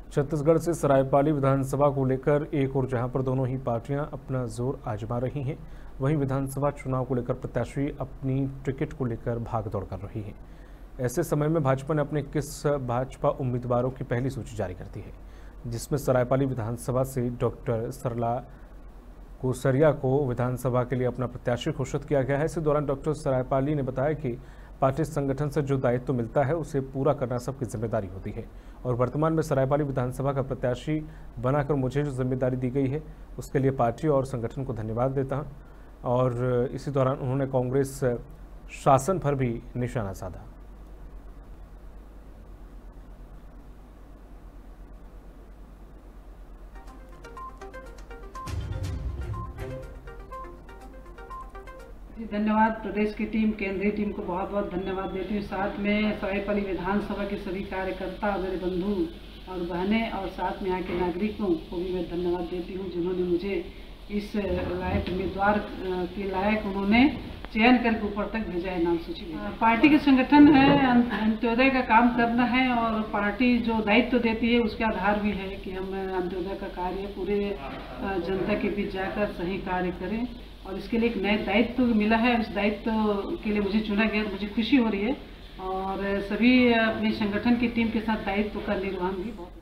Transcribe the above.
छत्तीसगढ़ से सरायपाली विधानसभा को लेकर एक और जहां पर दोनों ही पार्टियां अपना जोर आजमा रही हैं, वहीं विधानसभा चुनाव को लेकर प्रत्याशी अपनी टिकट को लेकर भागदौड़ कर रही हैं। ऐसे समय में भाजपा ने अपने 21 भाजपा उम्मीदवारों की पहली सूची जारी कर दी है, जिसमें सरायपाली विधानसभा से डॉक्टर सरला कोसरिया को विधानसभा के लिए अपना प्रत्याशी घोषित किया गया है। इसी दौरान डॉक्टर सरायपाली ने बताया कि पार्टी संगठन से जो दायित्व मिलता है उसे पूरा करना सबकी जिम्मेदारी होती है और वर्तमान में सरायपाली विधानसभा का प्रत्याशी बनाकर मुझे जो जिम्मेदारी दी गई है उसके लिए पार्टी और संगठन को धन्यवाद देता हूं। और इसी दौरान उन्होंने कांग्रेस शासन पर भी निशाना साधा। धन्यवाद प्रदेश की टीम, केंद्रीय टीम को बहुत बहुत धन्यवाद देती हूँ। साथ में सरायपाली विधानसभा के सभी कार्यकर्ता, मेरे बंधु और बहनें और साथ में यहाँ के नागरिकों को भी मैं धन्यवाद देती हूँ, जिन्होंने मुझे इस लायक उम्मीदवार के लायक उन्होंने चयन करके ऊपर तक भेजा है नाम सूची में। पार्टी के संगठन है, अंत्योदय का काम करना है और पार्टी जो दायित्व देती है उसके आधार भी है कि हम अंत्योदय का कार्य पूरे जनता के बीच जाकर सही कार्य करें और इसके लिए एक नया दायित्व मिला है। इस दायित्व के लिए मुझे चुना गया, मुझे खुशी हो रही है और सभी अपने संगठन की टीम के साथ दायित्व का निर्वहन भी बहुत